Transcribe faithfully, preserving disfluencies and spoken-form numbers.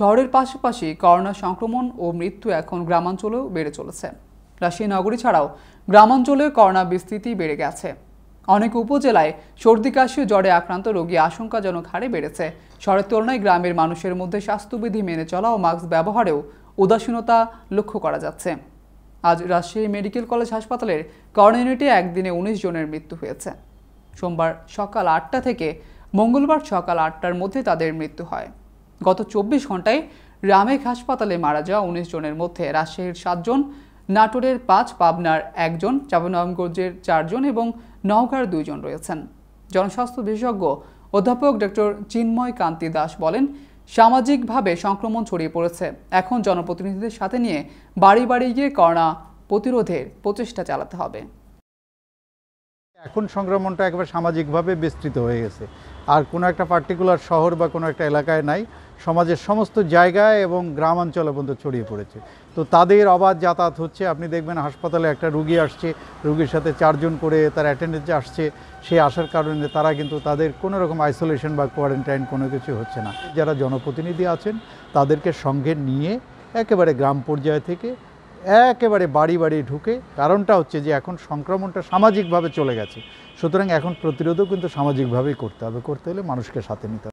শহরের পাশাপাশি করোনা সংক্রমণ ও মৃত্যু এখন গ্রামাঞ্চলেও বেড়ে চলেছে। রাজশাহী নগরী ছাড়াও গ্রামাঞ্চলে করোনা বিস্তৃতি বেড়ে গেছে। অনেক উপজেলায় সর্দি কাশি ও জ্বরে আক্রান্ত রোগী আশঙ্কাজনক হারে বেড়েছে। শহরের তুলনায় গ্রামের মানুষের মধ্যে স্বাস্থ্যবিধি মেনে চলা ও মাস্ক ব্যবহারেও উদাসীনতা লক্ষ্য করা যাচ্ছে। আজ রাজশাহী মেডিকেল কলেজ হাসপাতালের করোনা ইউনিটে একদিনে উনিশ জনের মৃত্যু হয়েছে। সোমবার সকাল আটটা থেকে মঙ্গলবার সকাল আটটার মধ্যে তাদের মৃত্যু হয়। গত চব্বিশ ঘন্টায় রামেক হাসপাতালে মারা যাওয়া উনিশ জনের মধ্যে রাজশাহীর সাতজন, নাটোরের পাঁচ, পাবনার একজন, চাঁপাইনবাবগঞ্জের চারজন এবং নওগাঁর দুইজন রয়েছেন। জনস্বাস্থ্য বিশেষজ্ঞ অধ্যাপক ডক্টর চিন্ময় কান্তি দাস বলেন, সামাজিকভাবে সংক্রমণ ছড়িয়ে পড়েছে। এখন জনপ্রতিনিধিদের সাথে নিয়ে বাড়ি বাড়ি গিয়ে করোনা প্রতিরোধের প্রচেষ্টা চালাতে হবে। এখন সংক্রমণটা একবার সামাজিকভাবে বিস্তৃত হয়ে গেছে, আর কোনো একটা পার্টিকুলার শহর বা কোনো একটা এলাকায় নাই, সমাজের সমস্ত জায়গায় এবং গ্রামাঞ্চলে পর্যন্ত ছড়িয়ে পড়েছে। তো তাদের অবাধ যাতায়াত হচ্ছে। আপনি দেখবেন হাসপাতালে একটা রুগী আসছে, রুগীর সাথে চারজন করে তার অ্যাটেন্ডেন্স আসছে। সে আসার কারণে তারা কিন্তু তাদের কোনো রকম আইসোলেশন বা কোয়ারেন্টাইন কোনো কিছু হচ্ছে না। যারা জনপ্রতিনিধি আছেন তাদেরকে সঙ্গে নিয়ে একেবারে গ্রাম পর্যায় থেকে একেবারে বাড়ি বাড়ি ঢুকে, কারণটা হচ্ছে যে এখন সংক্রমণটা সামাজিকভাবে চলে গেছে, সুতরাং এখন প্রতিরোধও কিন্তু সামাজিকভাবেই করতে হবে। করতে হলে মানুষকে সাথে নিতে হবে।